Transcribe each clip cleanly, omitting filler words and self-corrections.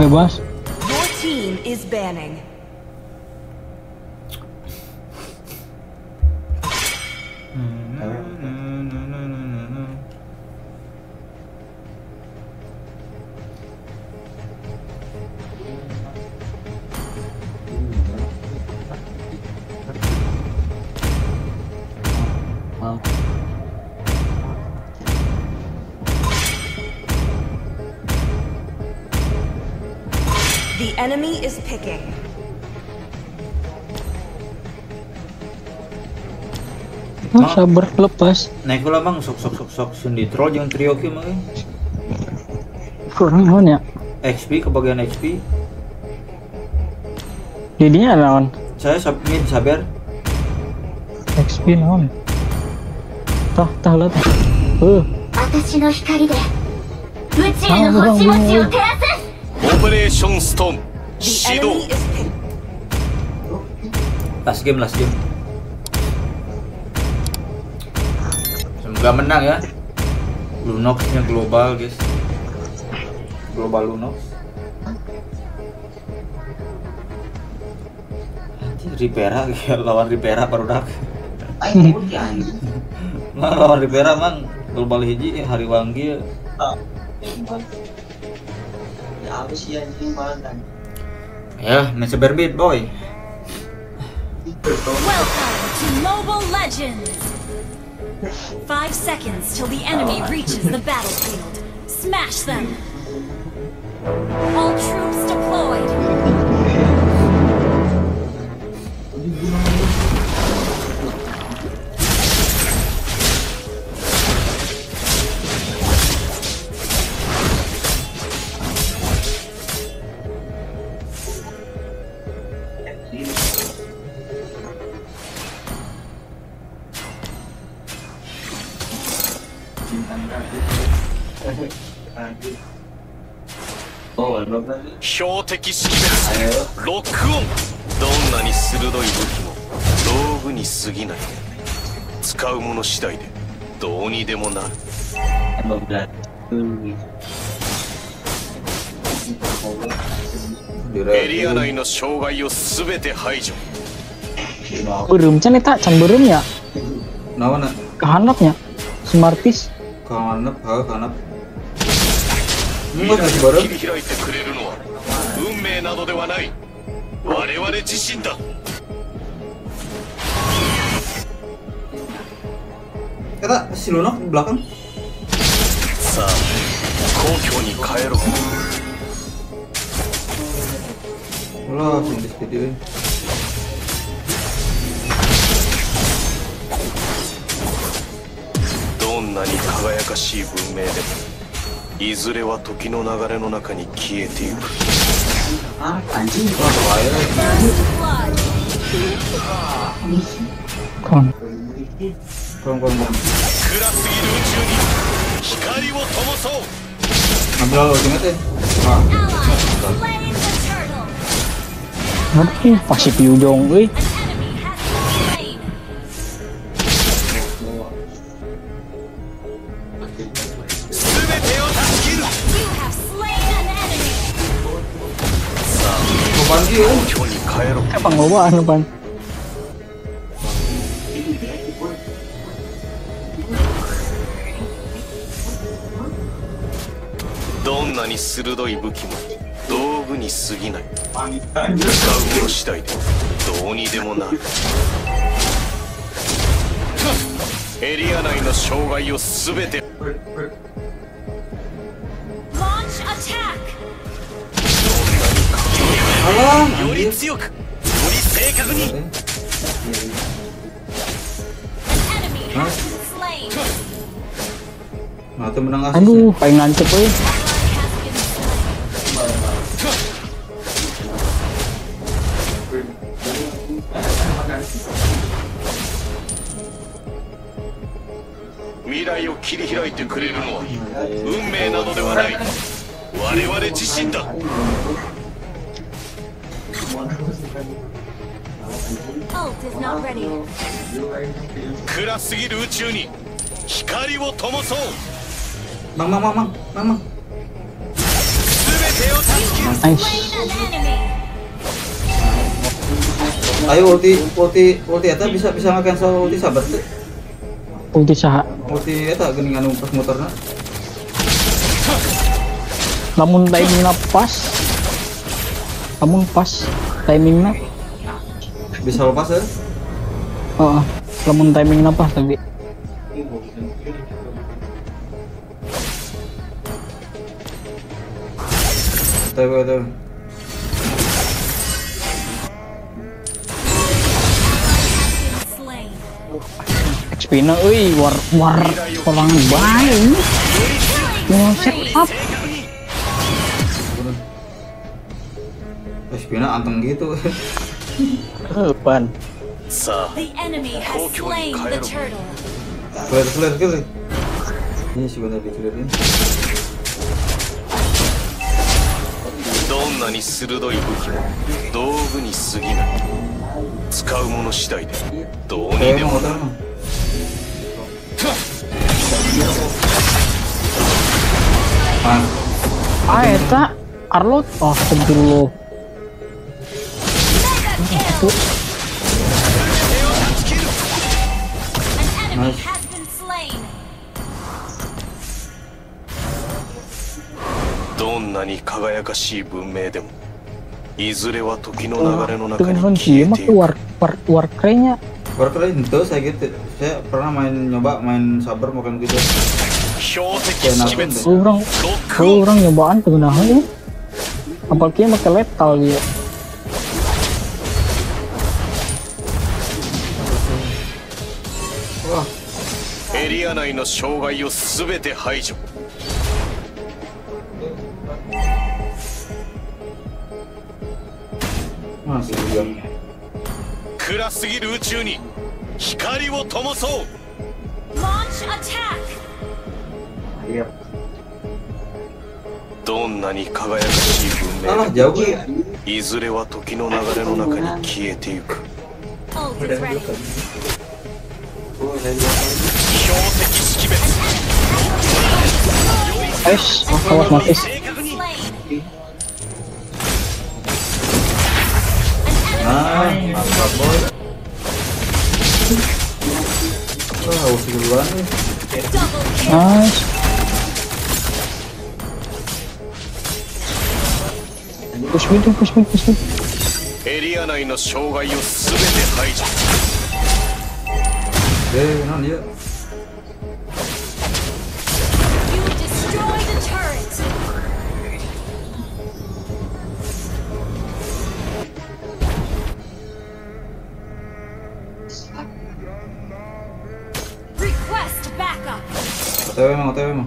Bebas. Your team is banning. The enemy is picking. Sabar lepas. Naik lah bang, sok sendi troll jangan trio ki mah. Kurang naon ya? XP kebagian XP. Didinya naon? Saya submit sabar. XP naon? Tah lah. 私の光で宇宙の星々を照らす。 オペレーションストーム The 始動。 enemy is picking. Last game. Semoga menang ya. Lunox-nya global guys. Global Lunox. Ripera lawan Ripera barudak. Nah, lawan Ripera mang global hiji hari wanggi. Ya, main seberbit boy. Welcome to Mobile Legends! 5 seconds till the enemy reaches the battlefield. Smash them! All troops deployed! 標的識別ロックオン。どんなに鋭い武器も道具に過ぎない。使うもの次第でどうにでもなる。エリア内の障害をすべて排除。 Beureum can eta can beureum ya. Naon na? Kehanapnya. Smartis. Kahanap. 未来を切り開いてくれるのは運命などではない。我々自身だ。 Kata si Lunox di belakang. さあ、故郷に帰ろう。 Ulah, sini video. どんなに輝かしい文明でもいずれは時の流れの中に消えてゆく。 Kon. 暗すぎる宇宙に光を灯そう。 Ambil ultimate ya. Aduh, pasif Yudong euy. Apa ngobaan depan? どんなに鋭い武器も道具に過ぎない。使うもの次第でどうにでもなる。エリア内の障害をすべて。 Launch attack! より強く、より正確に。 An enemy has been slain. Nah, itu menang asis. Aduh, paling nancep euy. Miraiを切り開いてくれるのは運命などではない。我々自身だ。 Ult is not ready. 暗すぎる宇宙に光を灯そう。 Mang. すべてを断ち切る。 Nice. Slain an enemy. Ayo ulti eta bisa nge-cancel ulti sabar teh. Ulti saha. Ulti eta geuning anu pas motorna. Lamun timingnya pas. Lamun pas timingnya. Bisa lepas ya? Oh, lamun timingnya pas tapi. Tuh. Slain. XP na euy war orang baik. Mau set up. Spina anteng gitu. Depan. さあ The enemy has slain the turtle. Clear. Ini sebentar diclearin. どんなに鋭い武器も道具に過ぎない。使うもの次第でどうにでもなる。 Eta Arlot. Oh, astagfirullah. An enemy has been slain. どんなに輝かしい文明でもいずれは時の流れの中 Dengan に消え Honji ていく。 war keren-nya. Warcraft itu saya gitu. Saya pernah nyoba main sabar makan gitu. 標的識別 Orang nyobaan tuh nah ini. Apalagi pakai lethal dia. Wah, エリア内の障害を全て排除。 masih diam. 暗すぎる宇宙に光を灯そう。 Launch attack. どんなに輝かしい文 Alah 明 jauh ya. いずれは時の流れの中に消えてゆく。 Ult is ready. 標的識別 Awas mati. Slain. Nah, mantap boy. Wah, usil duluan nih. Double kill. Nice. Push mid. エリア内の障害を全て排除。 Non dia. You destroy the turret. Request backup. OTW emang.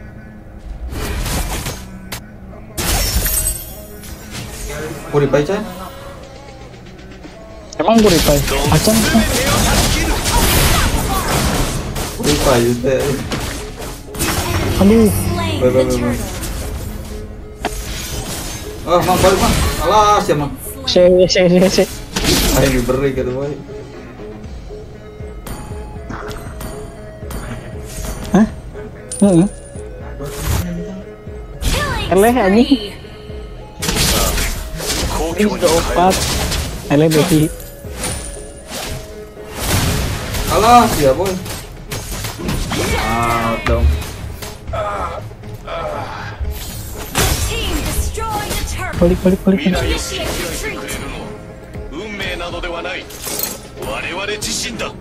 Purify Chan. Emang gue replay. Acan. Purify juga. Aduh. Slain Bye, the bye, bye, bye. turtle. Ah, mang balik mang. Alas ya mang. Se. Ayo diberi gitu boy. Hah? Heeh. Killing Eleh, anjing. spree. 公 Ini 共に udah 変え opat. Ele baby. Alas ya boy. Ah, dong. Team destroy the turret. Balik. 未来を Initiate 切り開いて retreat. くれるのは運命などではない。我々自身だ。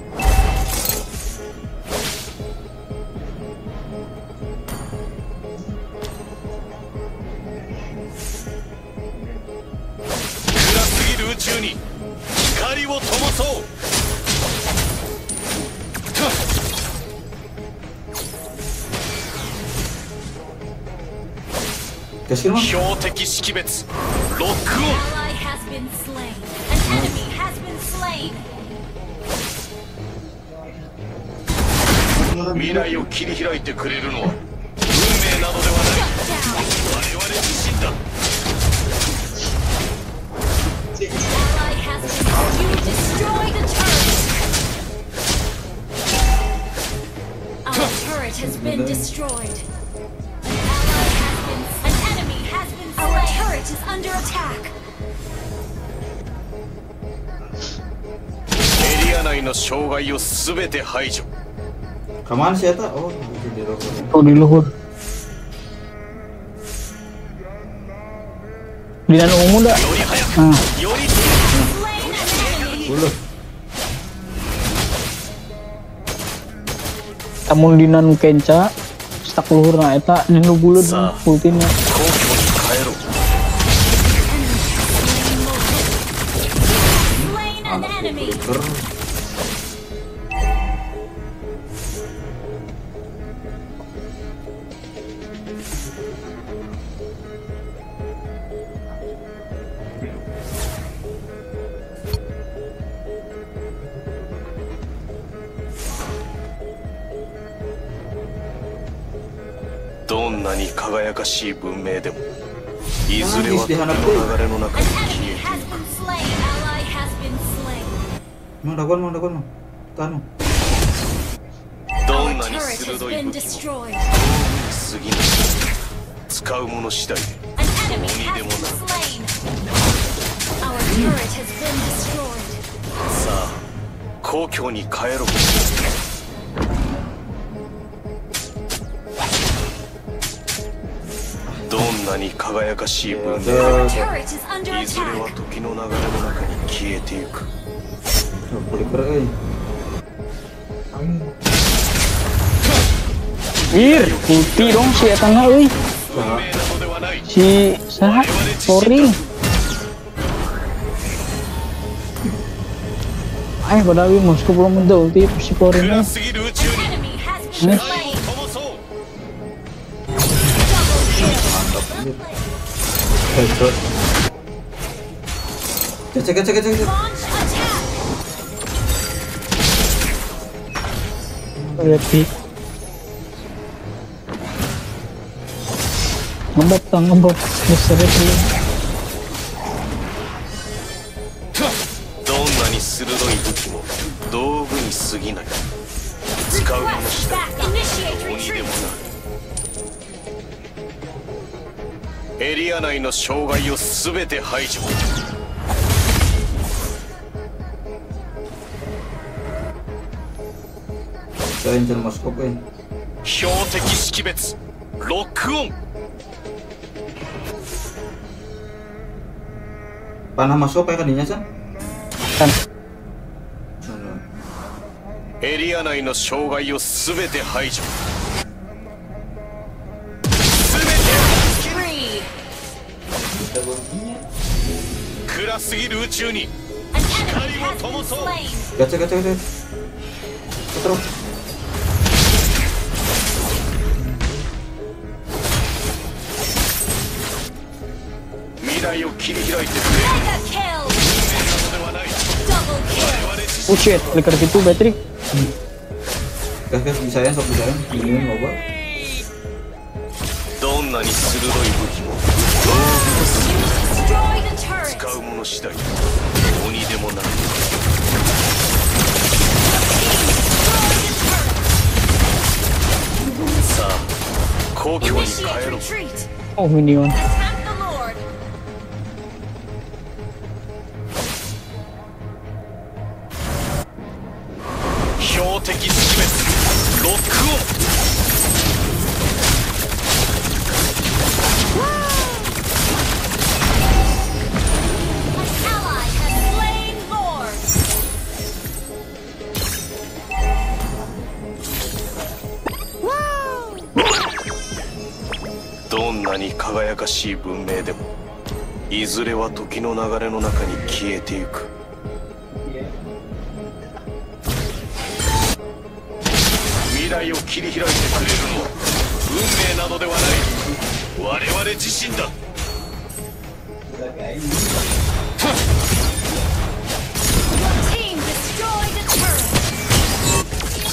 暗すぎる宇宙に光を灯そう。 Kasih mang. 標的識別ロック Ally has been slain. An enemy has been slain. オン。未来を切り開いてくれるのは運命などではない。 Down. 我々自身だ。 Ally has been. You destroy the turret. Our turret has been destroyed. An enemy has been slain. Our turret under attack. エリア内の障害をすべて排除。 Kemana sih Eta? Oh, di luar. Oh di luhur. Di dan ungu dah. より早く、 Nah, より Slain an enemy. Uluh. tamun dinan kenca stuck luhur na eta dinu buleud Sa. ultinya. 皇居に帰ろう。 Slain an enemy. Ker. Nah, どんなに輝かしい文明でもいずれは時の流れの中 An に消 enemy えて has been slain. Ally has been slain. Mang dagon. Tanu. ど Our んなに turret has 鋭い been 武器も destroyed. 過ぎない。使うもの次第で An enemy has been slain. Our turret has been destroyed. さあ皇居に帰ろう。どんなに輝かしい文明で Our も turret is under いずれは attack. 時の流れの中に消えてゆく。 Peliker euy. Ir, ulti dong si eta na euy. 運命なのではない。 Si saha Corin. Padahal Moskow belum ada ulti si 暗 Corin. すぎる宇宙 An に enemy has been Hmm? slain. 灯そう。 Double kill. Headshot. Cek. Launch attack. Berarti ngebot besar itu. どんなに鋭い武器も道具に過ぎない。使うもの Request 次第 back. Initiate 鬼で retreat. もなる。エリア内の障害をすべて排除。 Saya incer Moskow euy. 標的識別ロックオン。 Panah Moskow kayak kadinya san? Kan エリア内の障害をすべて排除。 Three. 暗すぎる宇宙に An enemy has been slain. Gacha. Terus. 未来を切り開いてくれる Mega kill. のではない。 Double kill. 我々自 oh shit, flicker gitu Patrick. Gas bisa ya, sok bisa ya. Ini ngoba. どんなに鋭い武器も Destroy the turret. 使うもの次第鬼でもなる。 さあ皇居に Initiate 帰ろう。 retreat. Oh minion. Attack the Lord. 標的識別ロックオン。 An ally has slain Lord. どんなに輝かしい文明でもいずれは時の流れの中に消えてゆく。未来を切り開いてくれるのは運命などではない。我々自身だ。 Team destroy the turret.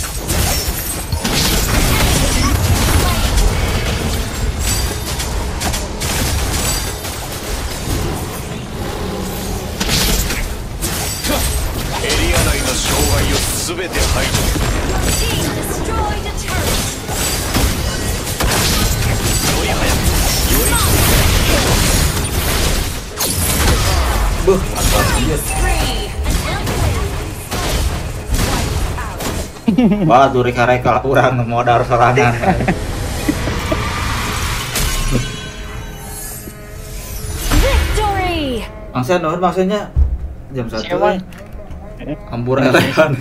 Team destroy the turret. より早くより Buh, mantap anjir. Wah, tuh reka-reka urang modal serangan. Victory! Mangsen nuhun maksudnya jam 1 Siapa? Ambur elekan.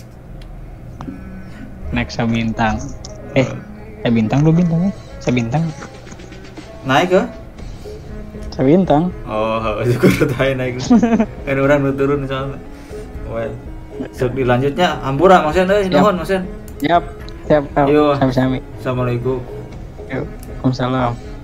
Next Sabintang. Sabintang lu bintang ya? Sabintang. Naik ke? Sabintang. Oh, syukur tahu naik. Kan orang nu turun soalnya. Well, sok dilanjutnya Hampura Masen euy, nuhun Masen. Siap. Siap. Yo. Sami-sami. Assalamualaikum. Yuk. Waalaikumsalam.